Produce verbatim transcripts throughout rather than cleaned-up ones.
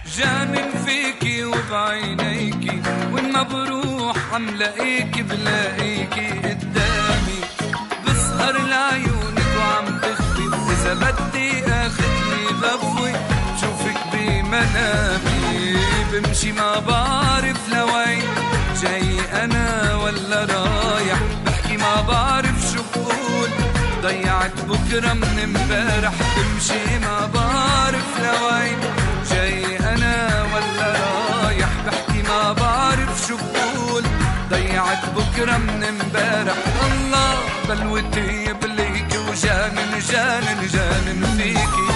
جانن فيكي وبعينيكي، وإن ما بروح عم لاقيكي بلاقيكي قدامي. بسهر لعيونك وعم تخفي، وإذا بدي آخدني غفوة بشوفك بمنامي. بمشي ما بعرف لوين جاي أنا ولا رايح، بحكي ما بعرف شو بقول، ضيعت بكرة من امبارح. بمشي ما بعرف لوين جاي أنا ولا رايح، بحكي ما بعرف شو بقول، ضيعت بكرة من امبارح. الله بلوتي بليكي وجانن جانن جانن فيكي.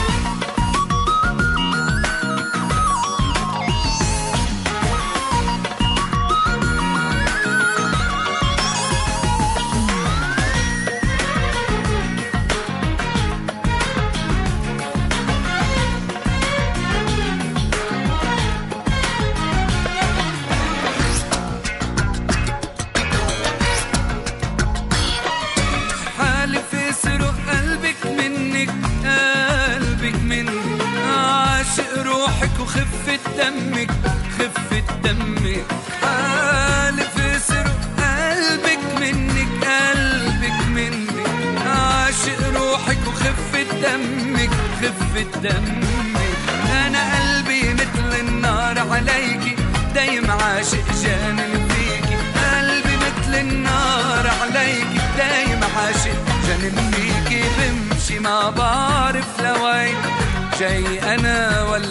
وخفة دمك خفة دمك حالف يسرق قلبك منك قلبك منك. عاشق روحك وخفة دمك خفة دمك. أنا قلبي مثل النار عليكي، دايم عاشق جانن فيكي. قلبي مثل النار عليكي، دايم عاشق جانن فيكي. بمشي ما بعرف لوين جاي أنا ولا